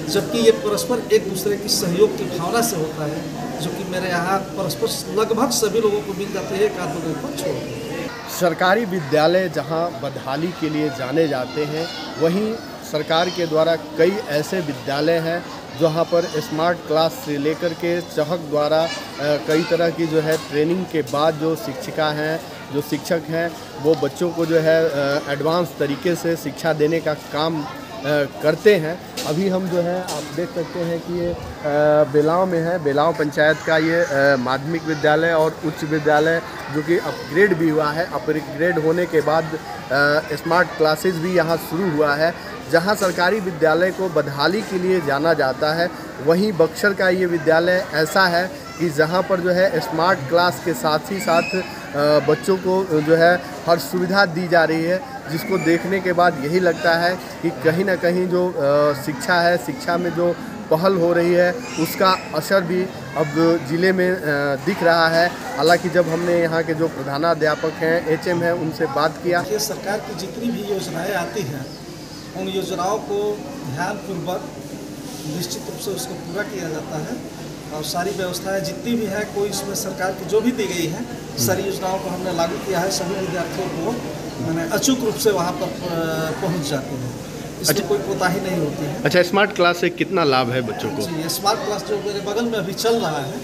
जबकि ये परस्पर एक दूसरे की सहयोग की भावना से होता है, जो कि मेरे यहाँ परस्पर लगभग सभी लोगों को मिल जाते हैं एक आध दो को छोड़। सरकारी विद्यालय जहां बदहाली के लिए जाने जाते हैं, वहीं सरकार के द्वारा कई ऐसे विद्यालय हैं जहाँ पर स्मार्ट क्लास से लेकर के चहक द्वारा कई तरह की जो है ट्रेनिंग के बाद जो शिक्षिका हैं, जो शिक्षक हैं, वो बच्चों को जो है एडवांस तरीके से शिक्षा देने का काम करते हैं। अभी हम जो है आप देख सकते हैं कि ये बेलाव में है, बेलाव पंचायत का ये माध्यमिक विद्यालय और उच्च विद्यालय जो कि अपग्रेड भी हुआ है। अपग्रेड होने के बाद स्मार्ट क्लासेस भी यहाँ शुरू हुआ है। जहाँ सरकारी विद्यालय को बदहाली के लिए जाना जाता है, वहीं बक्सर का ये विद्यालय ऐसा है कि जहाँ पर जो है स्मार्ट क्लास के साथ ही साथ बच्चों को जो है हर सुविधा दी जा रही है, जिसको देखने के बाद यही लगता है कि कहीं ना कहीं जो शिक्षा है, शिक्षा में जो पहल हो रही है, उसका असर भी अब ज़िले में दिख रहा है। हालांकि जब हमने यहाँ के जो प्रधानाध्यापक हैं, HM हैं, उनसे बात किया, ये सरकार की जितनी भी योजनाएं आती हैं, उन योजनाओं को ध्यानपूर्वक निश्चित रूप से उसको पूरा किया जाता है और सारी व्यवस्थाएं जितनी भी है, कोई इसमें सरकार की जो भी दी गई है, सारी योजनाओं को हमने लागू किया है। सभी विद्यार्थियों को मैंने अचूक रूप से वहाँ पर पहुँच जाते हैं, इसमें कोई कोताही नहीं होती है। अच्छा, स्मार्ट क्लास से कितना लाभ है बच्चों को? जी, स्मार्ट क्लास जो मेरे बगल में अभी चल रहा है,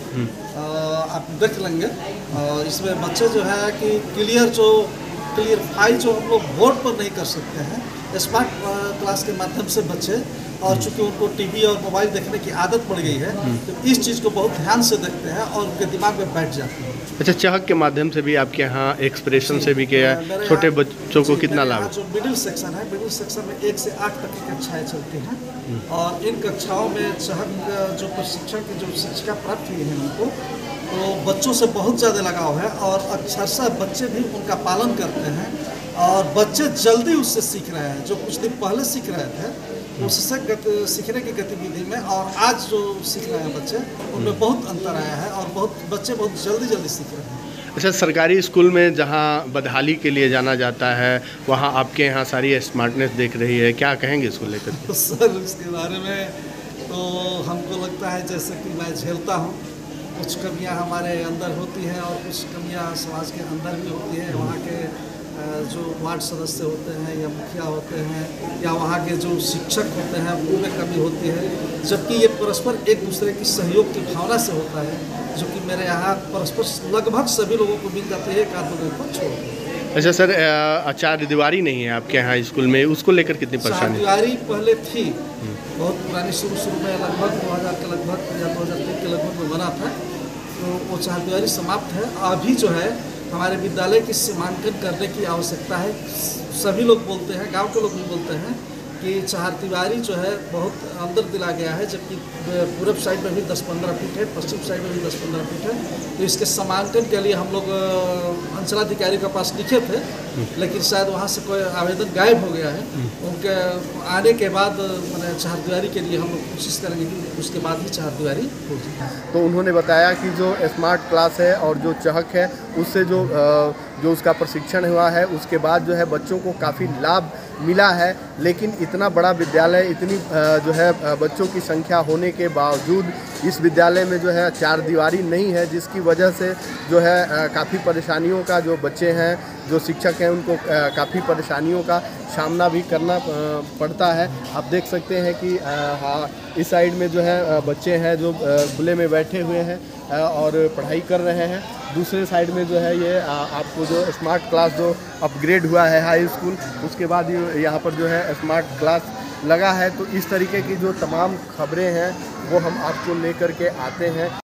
आप देख लेंगे, इसमें बच्चे जो है कि क्लियरफाई जो हम लोग बोर्ड पर नहीं कर सकते हैं, स्मार्ट क्लास के माध्यम से बच्चे, और चूंकि उनको टीवी और मोबाइल देखने की आदत पड़ गई है, तो इस चीज़ को बहुत ध्यान से देखते हैं और उनके दिमाग में बैठ जाती है। अच्छा, चहक के माध्यम से भी आपके यहाँ एक्सप्रेशन से भी किया है, छोटे बच्चों को कितना लाभ है? जो मिडिल सेक्शन है, मिडिल सेक्शन में 1 से 8 तक की कक्षाएँ चलती हैं और इन कक्षाओं में चहक जो प्रशिक्षण की जो शिक्षिका प्राप्त हुई है उनको, तो बच्चों से बहुत ज़्यादा लगाव है और अक्षरशः बच्चे भी उनका पालन करते हैं और बच्चे जल्दी उससे सीख रहे हैं। जो कुछ दिन पहले सीख रहे थे, उससे सीखने की गतिविधि में और आज जो सीख रहे हैं बच्चे, उनमें बहुत अंतर आया है और बच्चे बहुत जल्दी सीख रहे हैं। अच्छा, सरकारी स्कूल में जहाँ बदहाली के लिए जाना जाता है, वहाँ आपके यहाँ सारी स्मार्टनेस देख रही है, क्या कहेंगे इसको लेकर? तो सर, इसके बारे में तो हमको लगता है जैसे कि मैं झेलता हूँ, कुछ कमियाँ हमारे अंदर होती हैं और कुछ कमियाँ समाज के अंदर भी होती है। वहाँ के जो वार्ड सदस्य होते हैं या मुखिया होते हैं या वहाँ के जो शिक्षक होते हैं, उनमें कमी होती है, जबकि ये परस्पर एक दूसरे की सहयोग की भावना से होता है, जो कि मेरे यहाँ परस्पर लगभग सभी लोगों को मिल जाते हैं एक आध दो को छोड़। अच्छा सर, चार दीवारी नहीं है आपके यहाँ स्कूल में, उसको लेकर कितनी परेशानी? दीवारी पहले थी, बहुत पुरानी, शुरू में लगभग 2000 के लगभग या 2003 के लगभग में बना था, तो वो चार दीवारी समाप्त है। अभी जो है हमारे विद्यालय की सीमांकन करने की आवश्यकता है। सभी लोग बोलते हैं, गांव के लोग भी बोलते हैं कि चहारदीवारी जो है बहुत अंदर दिला गया है, जबकि पूर्व साइड में भी 10-15 फीट है, पश्चिम साइड में भी 10-15 फीट है। तो इसके सीमांकन के लिए हम लोग अंचलाधिकारी के पास लिखे थे, लेकिन शायद वहाँ से कोई आवेदन गायब हो गया है। उनके आने के बाद मैंने चहारदीवारी के लिए हम लोग कोशिश करेंगे कि उसके बाद ही चहारदीवारी हो जाए। तो उन्होंने बताया कि जो स्मार्ट क्लास है और जो चहक है, उससे जो उसका प्रशिक्षण हुआ है, उसके बाद जो है बच्चों को काफ़ी लाभ मिला है। लेकिन इतना बड़ा विद्यालय, इतनी जो है बच्चों की संख्या होने के बावजूद इस विद्यालय में जो है चार दीवारी नहीं है, जिसकी वजह से जो है काफ़ी परेशानियों का, जो बच्चे हैं, जो शिक्षक हैं, उनको काफ़ी परेशानियों का सामना भी करना पड़ता है। आप देख सकते हैं कि हाँ, इस साइड में जो है बच्चे हैं जो खुले में बैठे हुए हैं और पढ़ाई कर रहे हैं। दूसरे साइड में जो है ये आपको जो स्मार्ट क्लास जो अपग्रेड हुआ है हाई स्कूल, उसके बाद यहाँ पर जो है स्मार्ट क्लास लगा है। तो इस तरीके की जो तमाम खबरें हैं वो हम आपको लेकर के आते हैं।